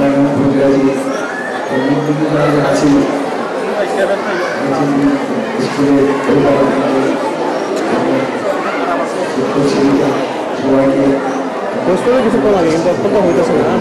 কিছু করা লাগে কিন্তু অত্যন্ত হইতেছে না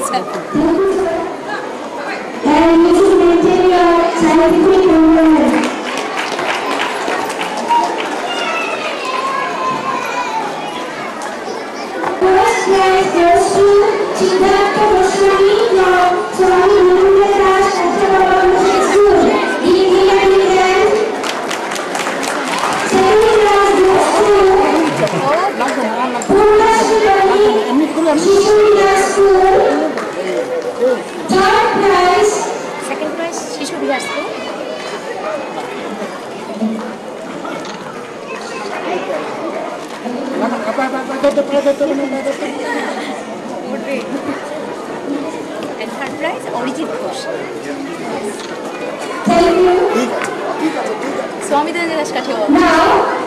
And you should maintain your scientific environment. First prize goes to Gopal Swami from Swami Dhananjaydas Kathia School. Second prize goes to School. Third prize. Second prize, Shishu Bihar School. And third prize, Orijit Ghosh. Thank you. Swami Dhananjaydas Kathia. Now,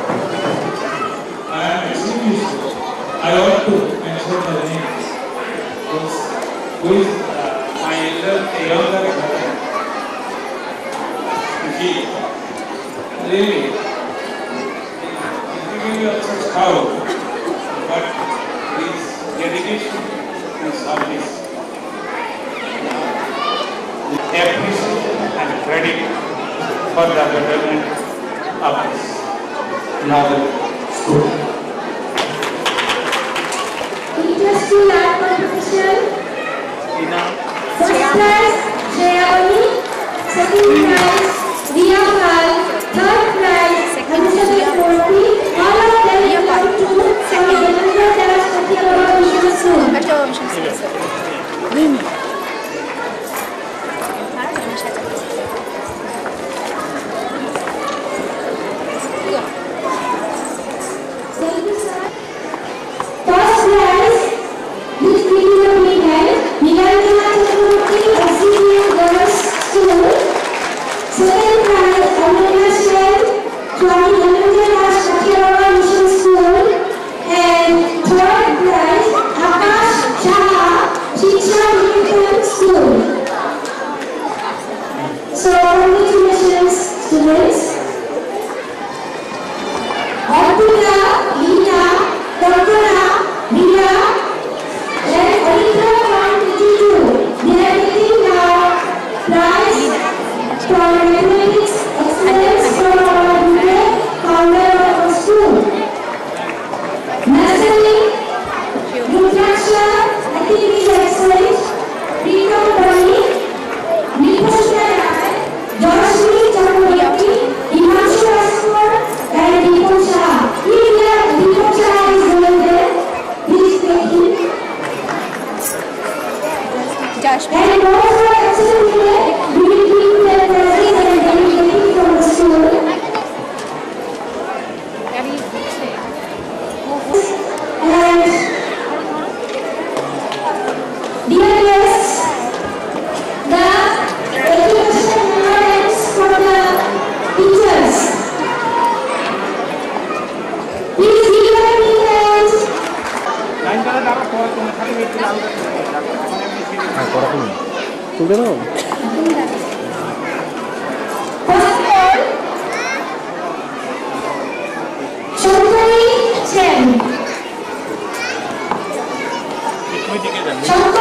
I want to mention the names. Who is my younger brother? He really is giving you such power, but his dedication is always appreciation and credit for the betterment of this novel school. interesting art competition. First prize, Shreya. Second prize, Riya Pal. Third prize, Elizabeth Murthy. All of them belong to Swami Dhananjaydas Kathia School. First prize, which will be held, Girls School. Second prize, Amrita Sen, Swami Dhananjaydas Kathia School. And third prize, Gopal Saha, School. So, congratulations, students. Agartala, Lina, Kathia, Riya, and Anita from TT2. They are getting now prize for mathematics excellence from our founder of our school. Nursery, Rudraksha, activities excellence, Rita Bani, Niposha Rai, Joshmi Chakravarti, Himanshu Aswar, and Niposha. Here, Niposha is going there. Please take him. Josh. And also excellently, we will bring the prizes and dedicating from the school. And dear guests, the education awards for the teachers. Please give them a hand. তুলবে না First of all, Shantari Chen.